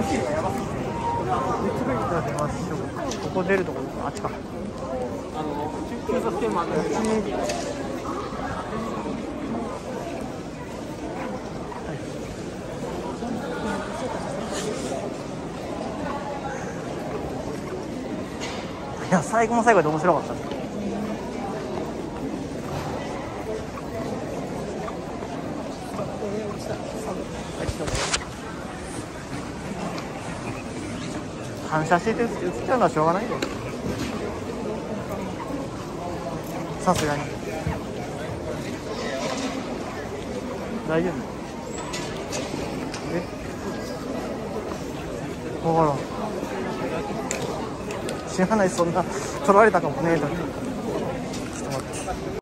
出ましょう。ここ出るところ、あっちか。警察犬もある。いや、最後の最後で面白かったです。反射してて映っちゃうのはしょうがないよ。さすがに大丈夫。分からん、知らない。そんな取られたかもねえのに。